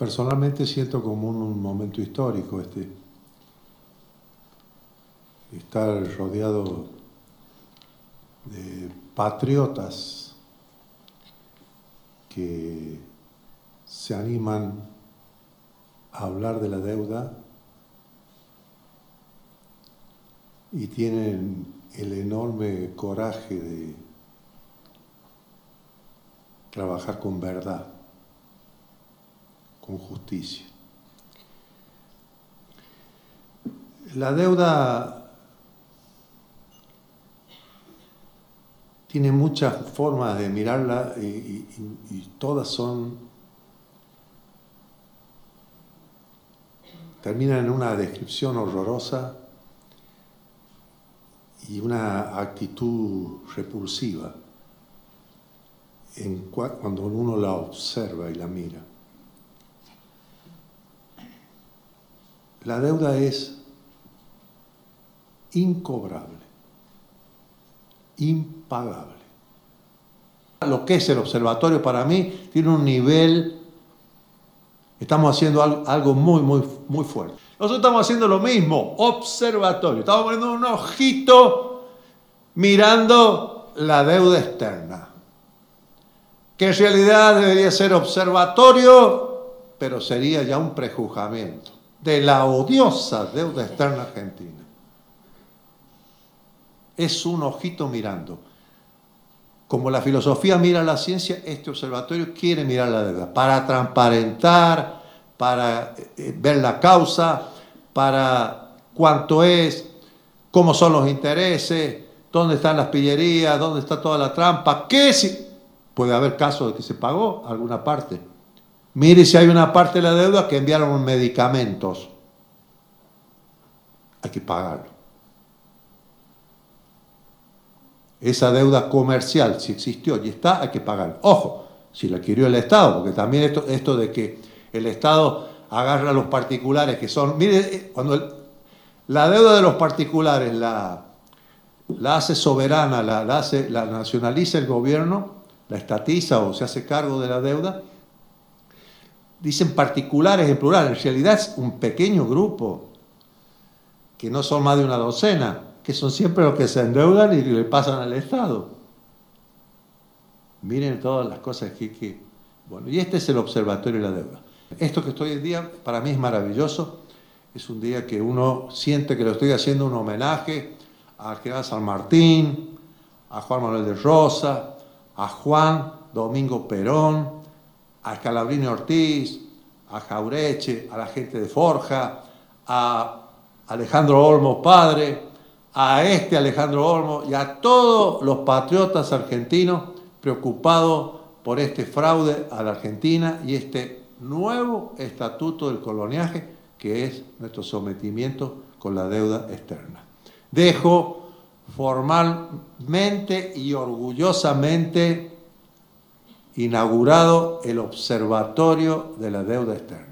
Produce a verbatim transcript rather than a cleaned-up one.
Personalmente siento como un, un momento histórico este, estar rodeado de patriotas que se animan a hablar de la deuda y tienen el enorme coraje de trabajar con verdad, con justicia. La deuda tiene muchas formas de mirarla y, y, y todas son, terminan en una descripción horrorosa y una actitud repulsiva en cua, cuando uno la observa y la mira. La deuda es incobrable, impagable. Lo que es el observatorio para mí tiene un nivel, estamos haciendo algo, algo muy, muy, muy fuerte. Nosotros estamos haciendo lo mismo, observatorio. Estamos poniendo un ojito mirando la deuda externa, que en realidad debería ser observatorio, pero sería ya un prejuzgamiento de la odiosa deuda externa argentina. Es un ojito mirando. Como la filosofía mira la ciencia, este observatorio quiere mirar la deuda para transparentar, para eh, ver la causa, para cuánto es, cómo son los intereses, dónde están las pillerías, dónde está toda la trampa, qué si puede haber casos de que se pagó alguna parte. Mire si hay una parte de la deuda que enviaron medicamentos. Hay que pagarlo. Esa deuda comercial, si existió y está, hay que pagarla. Ojo, si la adquirió el Estado, porque también esto, esto de que el Estado agarra a los particulares que son... Mire, cuando el, la deuda de los particulares la, la hace soberana, la, la, hace, la nacionaliza el gobierno, la estatiza o se hace cargo de la deuda, dicen particulares en plural, en realidad es un pequeño grupo, que no son más de una docena, que son siempre los que se endeudan y le pasan al Estado. Miren todas las cosas que... que bueno, y este es el observatorio de la deuda. Esto que estoy hoy en día, para mí es maravilloso, es un día que uno siente que lo estoy haciendo un homenaje al general San Martín, a Juan Manuel de Rosas, a Juan Domingo Perón, a Scalabrini Ortiz, a Jaureche, a la gente de Forja, a Alejandro Olmos padre, a este Alejandro Olmos y a todos los patriotas argentinos preocupados por este fraude a la Argentina y este nuevo estatuto del coloniaje que es nuestro sometimiento con la deuda externa. Dejo formalmente y orgullosamente inaugurado el Observatorio de la Deuda Externa.